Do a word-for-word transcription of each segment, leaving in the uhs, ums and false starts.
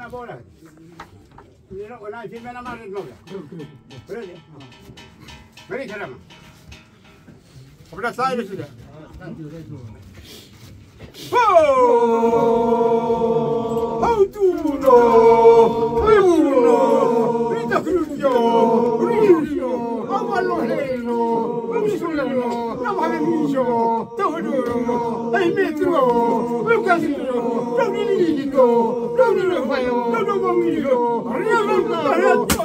bola. Ini nak nak film mana mana mau ya? Boleh. Mari kerana. Sudah saya sudah. Oh, how do you know? How do you know? Rita Cruzio, Rizio, Avaloreno, Amisolano, Navamicio, Tauro, Ai Metro, Lucasino, Dominito, Dominio, Dominio, Riavolo.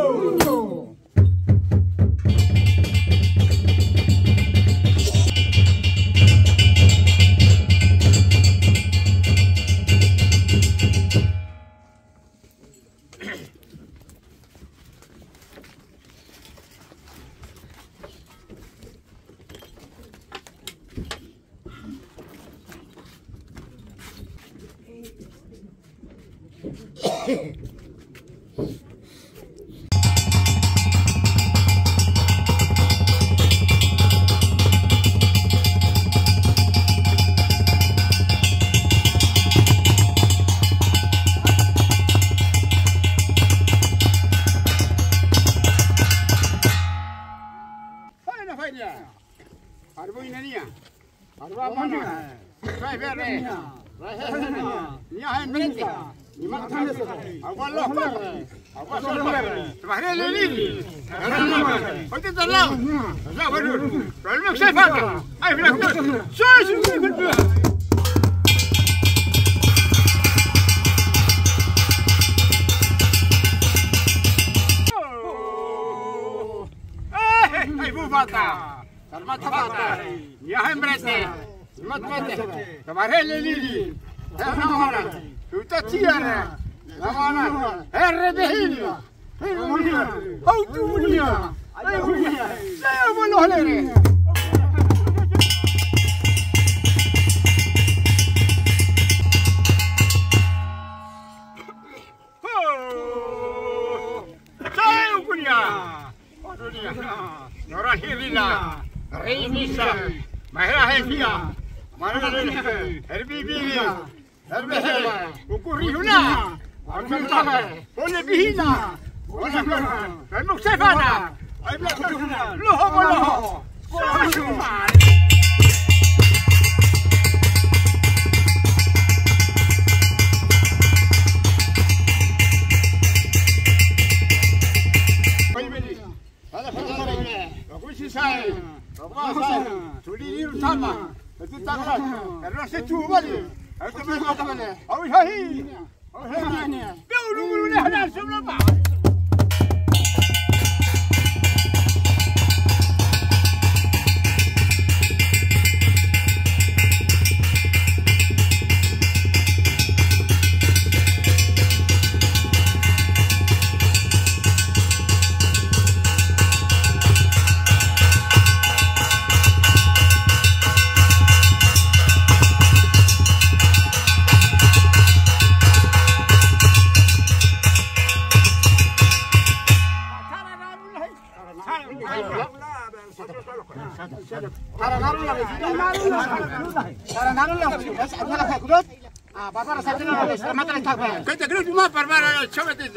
Kita terus cuma permainan coba itu.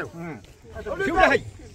Sudah.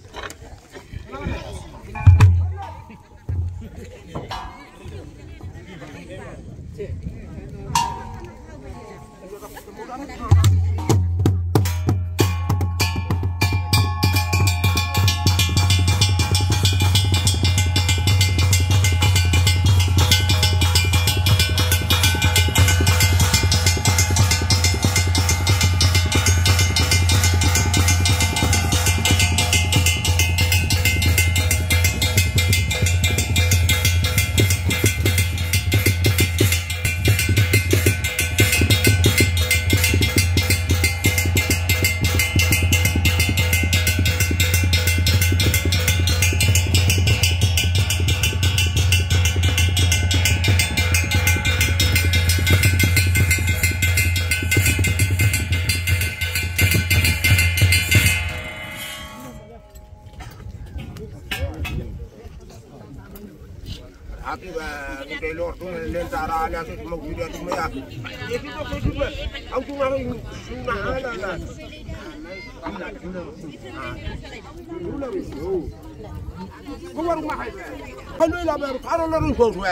akibat dari luar tu lentara alias semua video tu maya. Itu tu tu tu. Aku tu mahu sunah ada lah. Hello, la mère, parle le retour.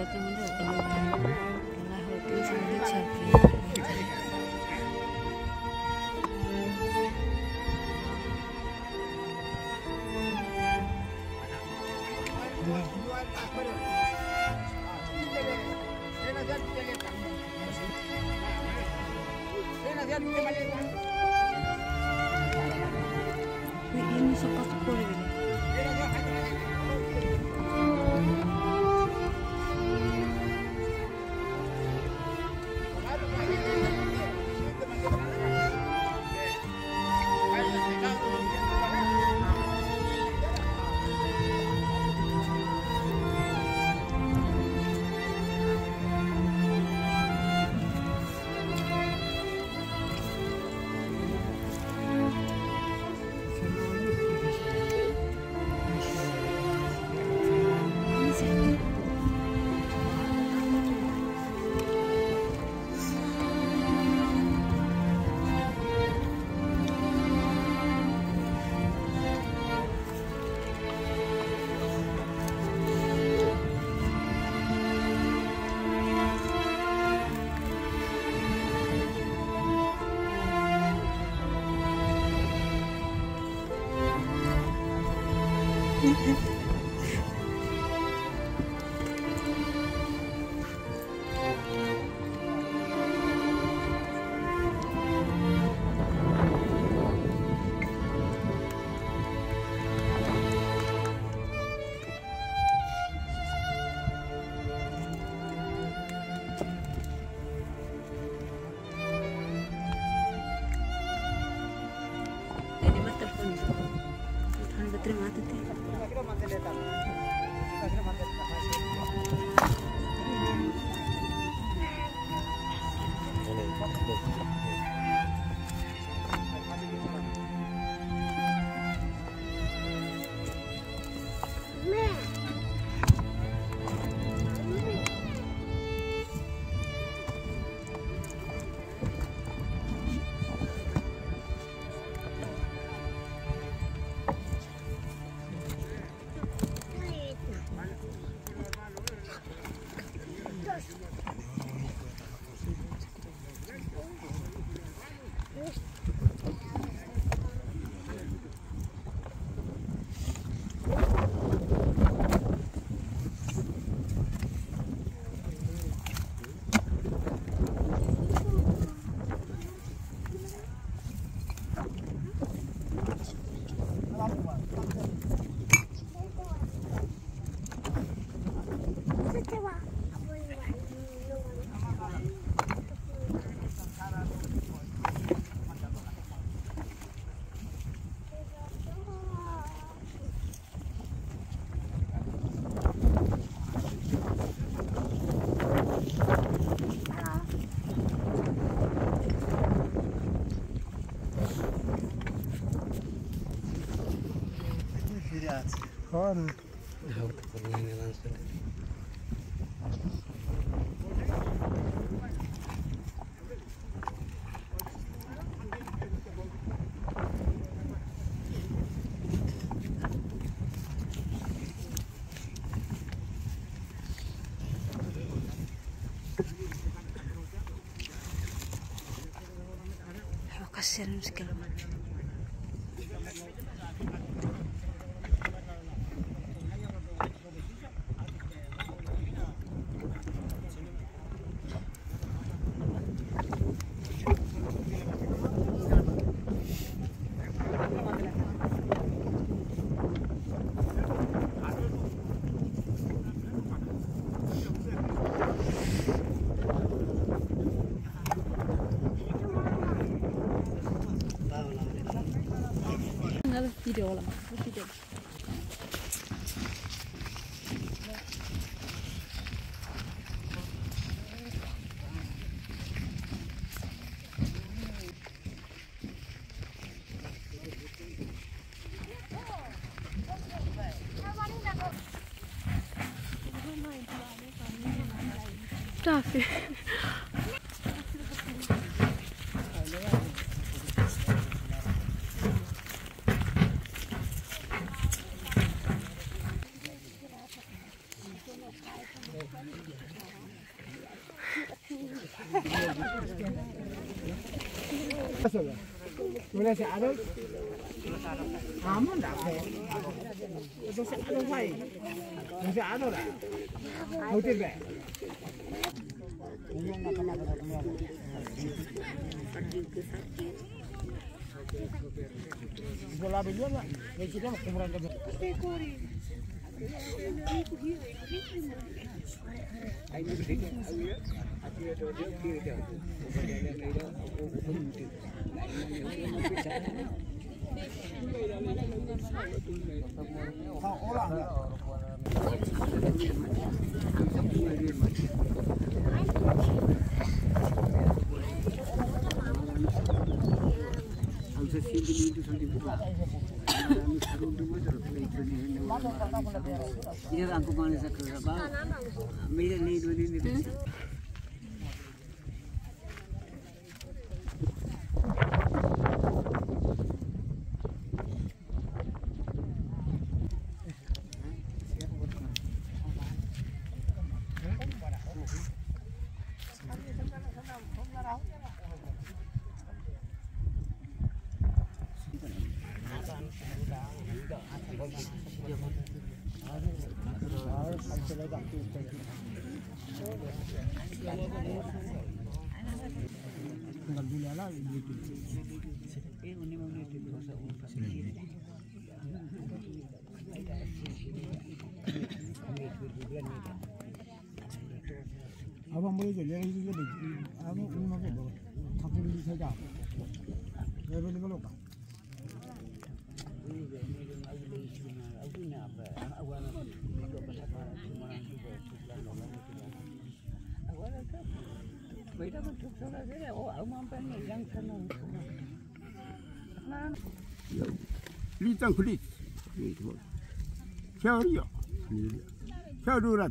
Jakarta mana kalau kalau hotel sambil cari. Ini sekat kore ini. Terima kasih. Kan. Kasihan sekali. Video lah, video. Tapi. Boleh saya ada? Aman dah. Itu saya ada baik. Masih ada dah. Hotel dah. Bola beliau lah. Ni kita nak kumpulan kerja. Ayo kita. Aku ada dia kira dia. Kau orang. Harus sini itu sampai buka. Kami taruh dulu terus ini. Ini aku mana sekarang apa? Mira ni dulu ni. Abang boleh je, dia lagi lebih. Abang ini macam tu. Aku beli saja. Dia beli kalau apa? Beda betul salah dia. Oh, awak mampu ni yang sana. Litan kulit. Kau dia. Kau durat.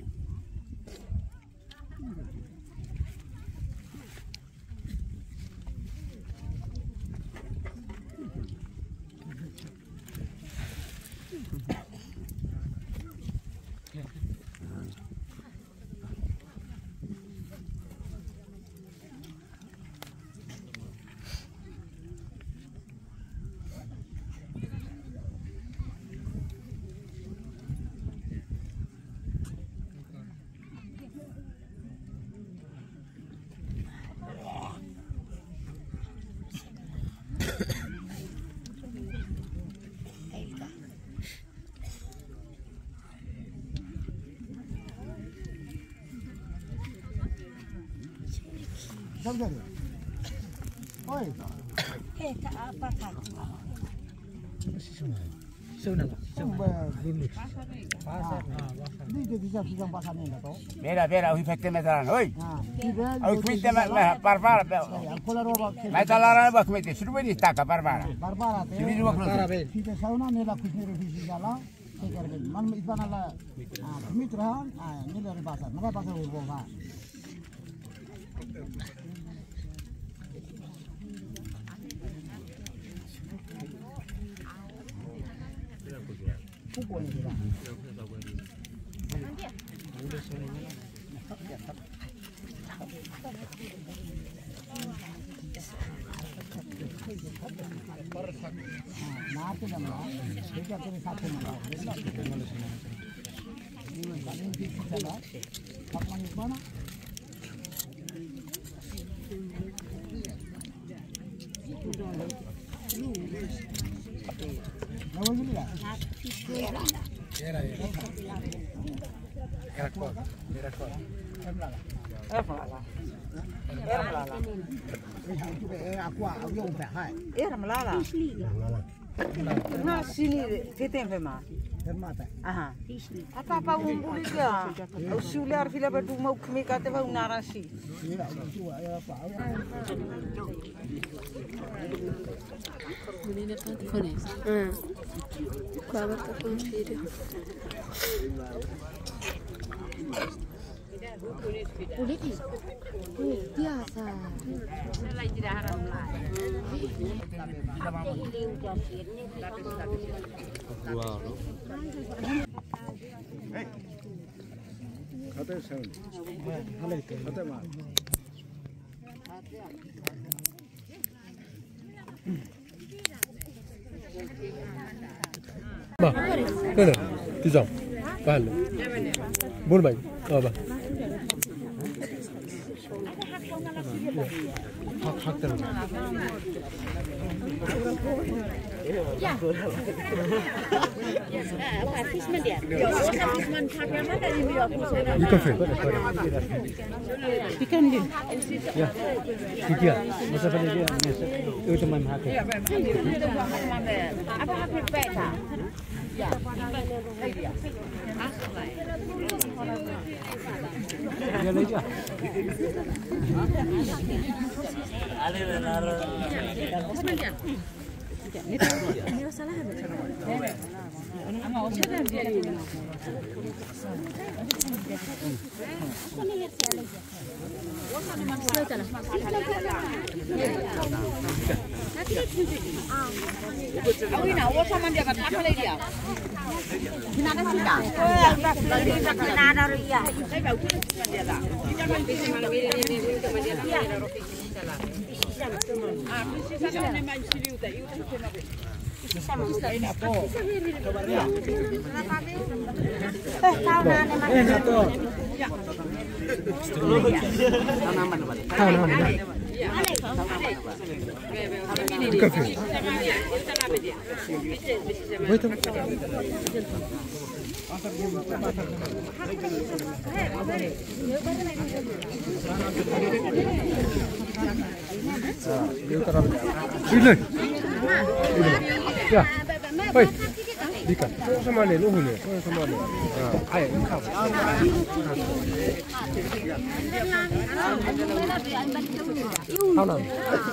Siapa dia? Oi. Eh, tak apa tak. Sudah lah. Sudah dulu. Pasar. Ni dia bisa bisa pasar ni lah tu. Bera bera, we fakte medaran. Oi. Ha. Au kuite me parpara. Alcohol roba. Mai talara ba kumete, suruh ni taka parpara. Barbara. Sini dua kilo. Kita sauna ni lah kusni revisi jala. Sekarang ni, mana itu nala. Ah, mitra. Ah, ni dari pasar. Mana pasar urba. Pukul ni lah. Nanti dah malam, kita tu satu malam. Ini paling tinggi salah. Apa ni mana? Nama ni lah. Era. Era. Era kau. Era kau. Era Melala. Era Melala. Itu aku aku yang berhai. Era Melala. Nah sini kita yang fema. Fema tak. Aha. Apa apa umbuli dia. Usular fila batu mau kami kata bau narasi. Iya, itu apa? Ini nak telefon ni. Hmm. Bawa telefon dia. Boleh ni. Oh, biasa. Lagi dah haram lah. Wow. Hey. Kata saya. Halai ke? Kata mah. Ba, mana? Tizam, bahal. Bol baik, oh bah. Hak hak terus. Ya. Di kafe. Ikan din. Ya. Tiga. Masa pada dia, itu teman hak. Apa hak peta? Dia lagi. Ya, hei, Dika, sama ni, lu ni, sama ni. Ah, ayo, kau. Kau nak?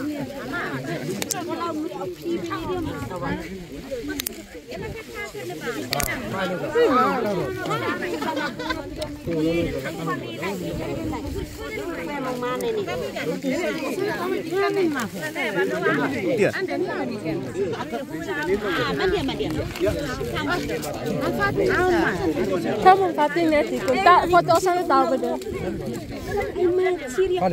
Iya. Kamu Fatin ya di kota foto saya tahu betul. Vale.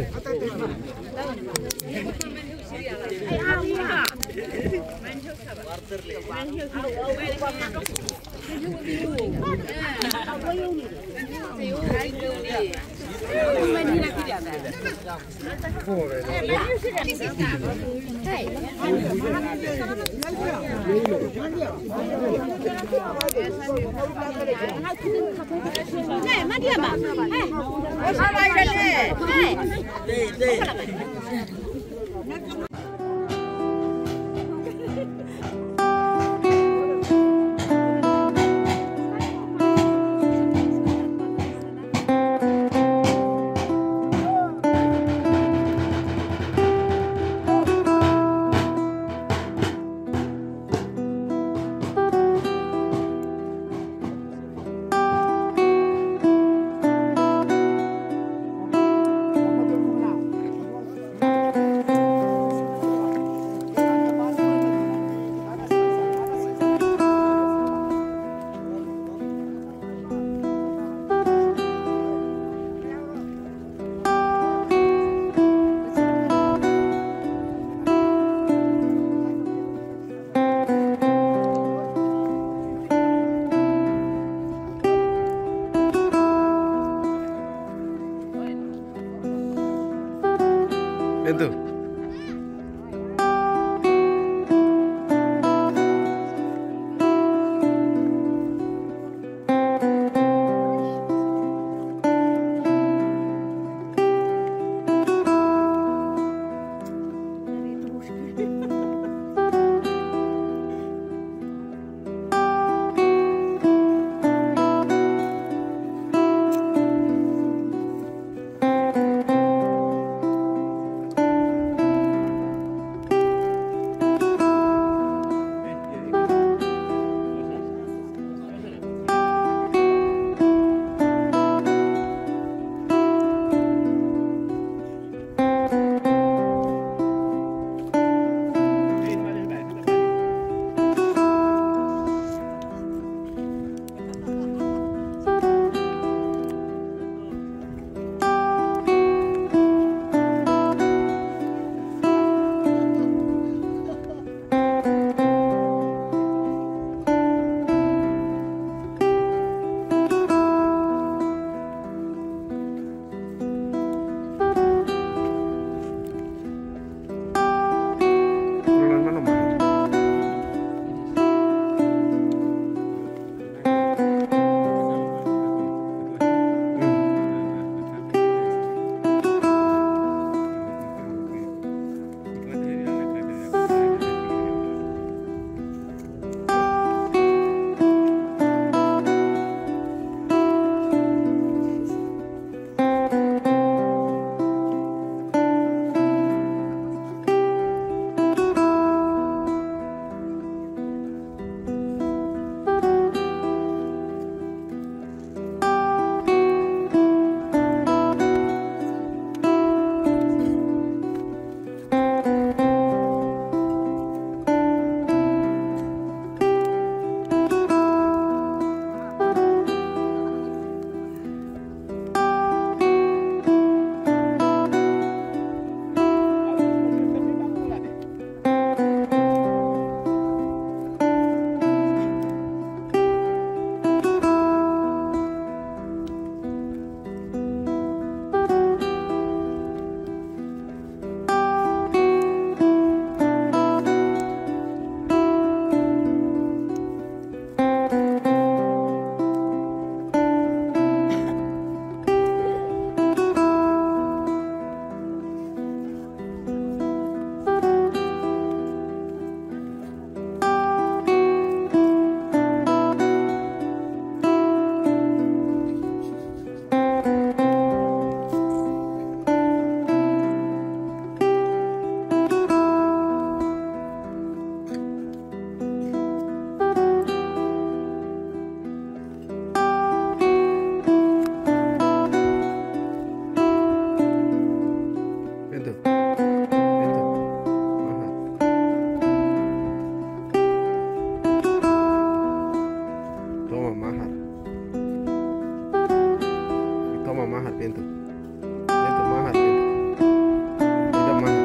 Hey, mandi apa? Hey, apa ini? Hey, Itu. toma mahar. Y toma mahar pintu. Pintu mahar pintu. Tidak mahar.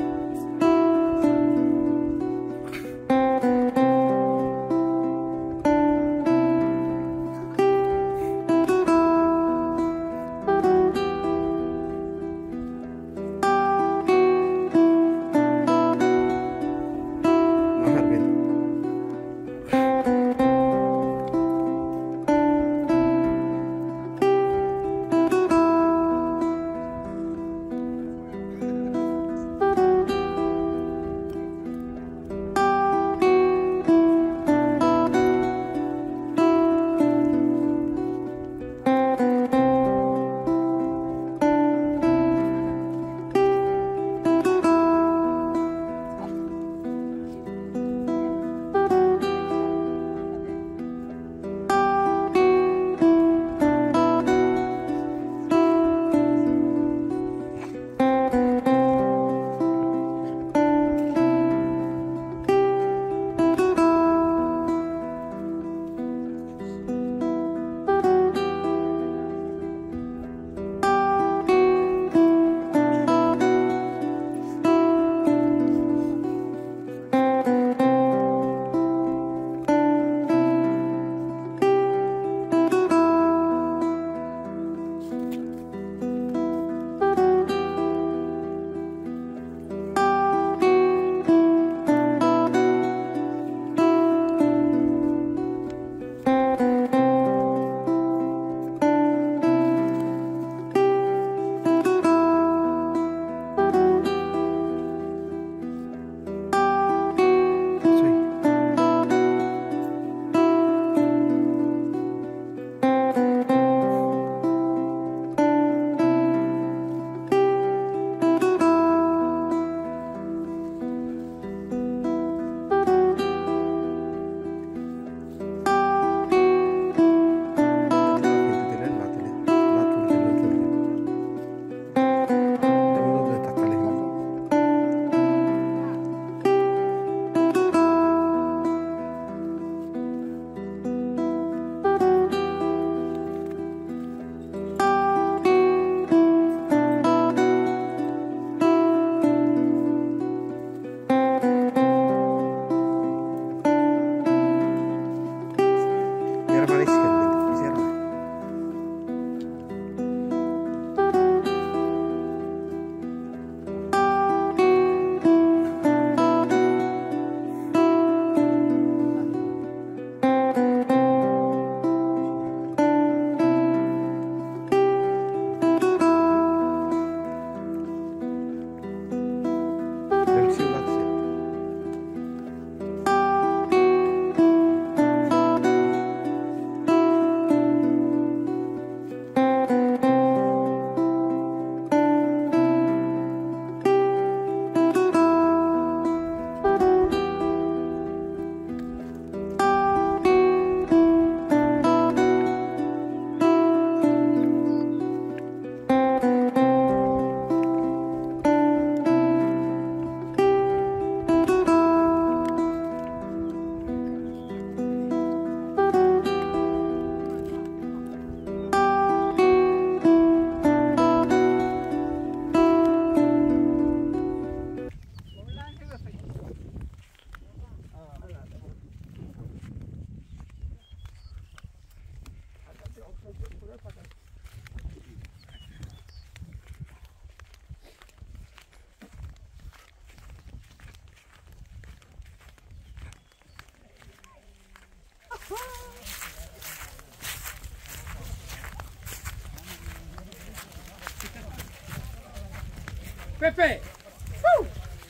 Pepe! Woo!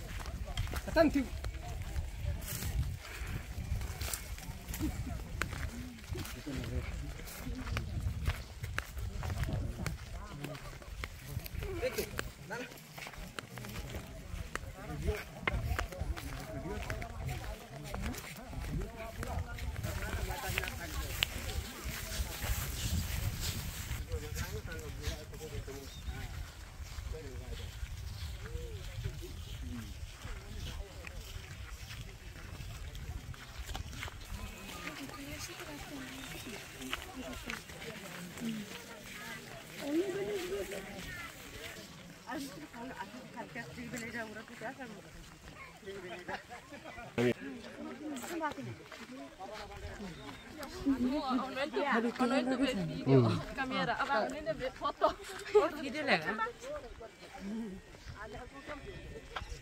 Thank you. Camera, abang ini foto. Gini lah.